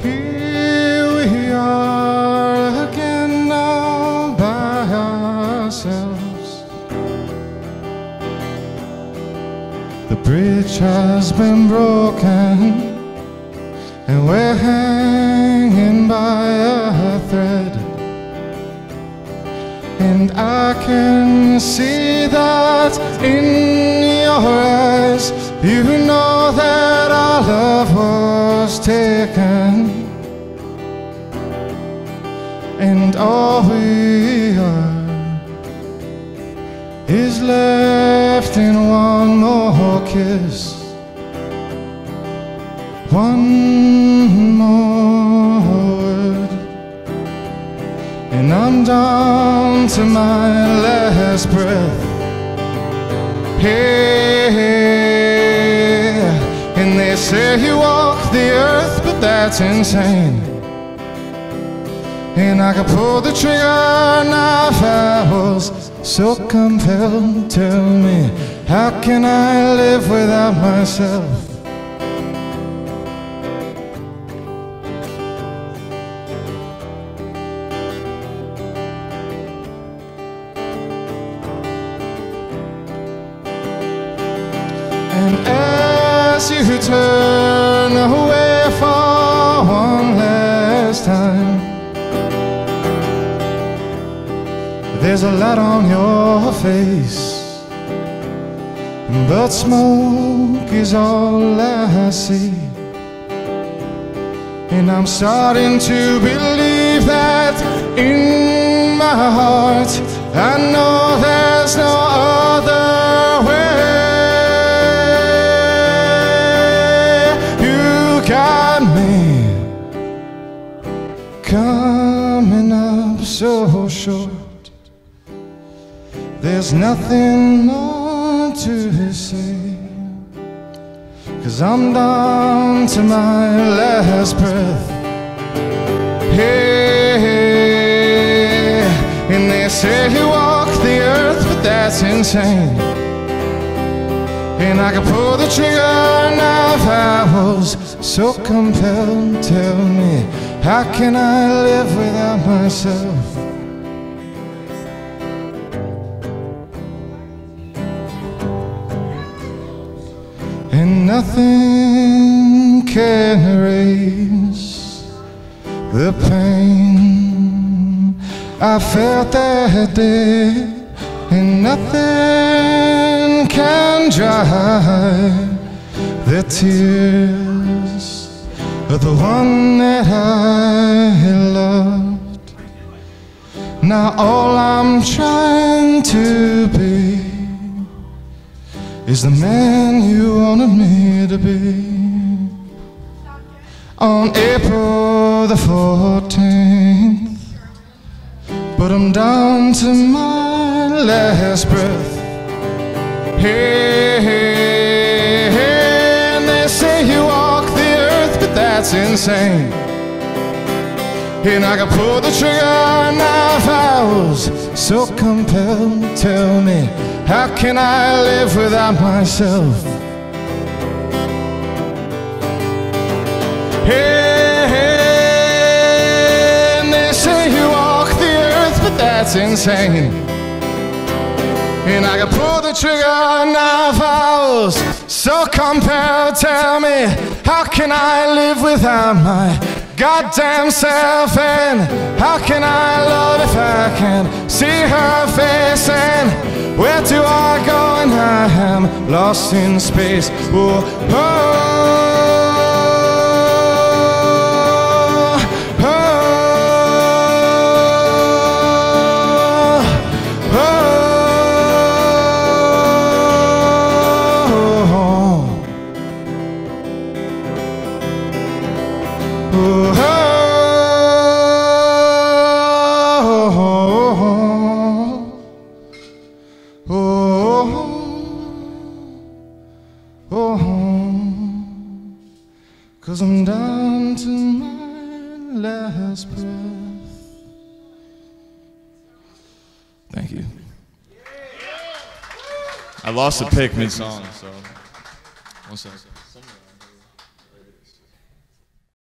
Here we are again now by ourselves. The bridge has been broken and we're hanging by a thread. And I can see that in your eyes. You know that our love was taken, and all we are is left in one more kiss, one more word, and I'm down to my last breath. Hey, and they say you walk the earth, but that's insane. And I could pull the trigger now if I was so compelled. Tell me, how can I live without myself? And as you turn away for one last time, there's a light on your face, but smoke is all I see. And I'm starting to believe that in my heart I know there's no other way. Got me coming up so short. There's nothing more to say, 'cause I'm down to my last breath. Hey, and they say you walk the earth, but that's insane. And I could pull the trigger now if I was so compelled. Tell me, how can I live without myself? And nothing can erase the pain I felt that day, and nothing can dry the tears of the one that I loved. Now all I'm trying to be is the man you wanted me to be. On April the 14th, but I'm down to my last breath. Hey, hey, hey, and they say you walk the earth, but that's insane. And I could pull the trigger now if I was so compelled. Tell me, how can I live without myself? Hey, hey, and they say you walk the earth, but that's insane. And I could pull the trigger now if I was so compelled. Tell me, how can I live without my goddamn self? And how can I love if I can't see her face? And where do I go when I am lost in space? Oh, oh. Cause I'm down to my last breath. Thank you. I lost a pick mid-song, so 1 second.